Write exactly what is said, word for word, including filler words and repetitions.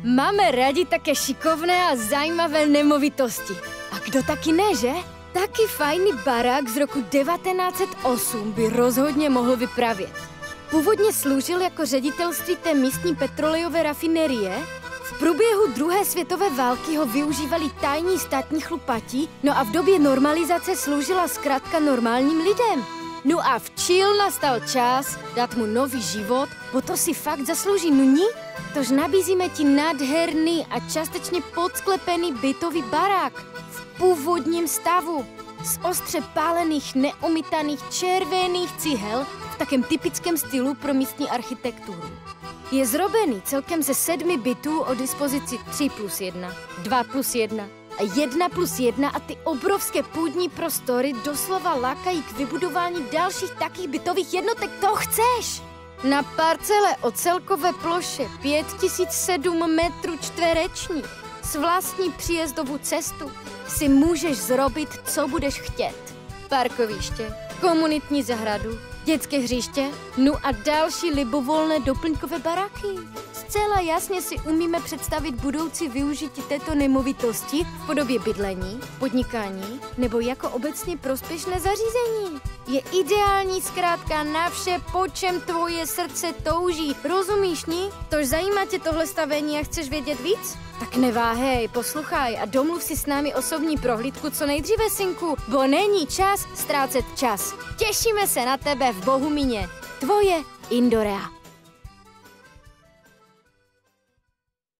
Máme rádi také šikovné a zajímavé nemovitosti. A kdo taky ne, že? Taky fajný barák z roku devatenáct set osm by rozhodně mohl vypravět. Původně sloužil jako ředitelství té místní petrolejové rafinerie. V průběhu druhé světové války ho využívali tajní státní chlupatí, no a v době normalizace sloužila zkrátka normálním lidem. No a včil nastal čas dát mu nový život, bo to si fakt zaslouží, nuní? Tož nabízíme ti nádherný a částečně podsklepený bytový barák v původním stavu z ostře pálených neumytaných červených cihel v takém typickém stylu pro místní architekturu. Je zrobený celkem ze sedmi bytů o dispozici tři plus jedna, dva plus jedna a jedna plus jedna a ty obrovské půdní prostory doslova lákají k vybudování dalších takých bytových jednotek. To chceš! Na parcele o celkové ploše pět tisíc sedm metrů čtverečních s vlastní příjezdovou cestu si můžeš zrobit, co budeš chtět. Parkoviště, komunitní zahradu, dětské hřiště, no a další libovolné doplňkové baráky. Zcela jasně si umíme představit budoucí využití této nemovitosti v podobě bydlení, podnikání nebo jako obecně prospěšné zařízení. Je ideální zkrátka na vše, po čem tvoje srdce touží. Rozumíš, ní? Tož zajímá tě tohle stavení a chceš vědět víc? Tak neváhej, poslouchaj a domluv si s námi osobní prohlídku co nejdříve, synku, bo není čas ztrácet čas. Těšíme se na tebe v Bohumíně. Tvoje Indorea.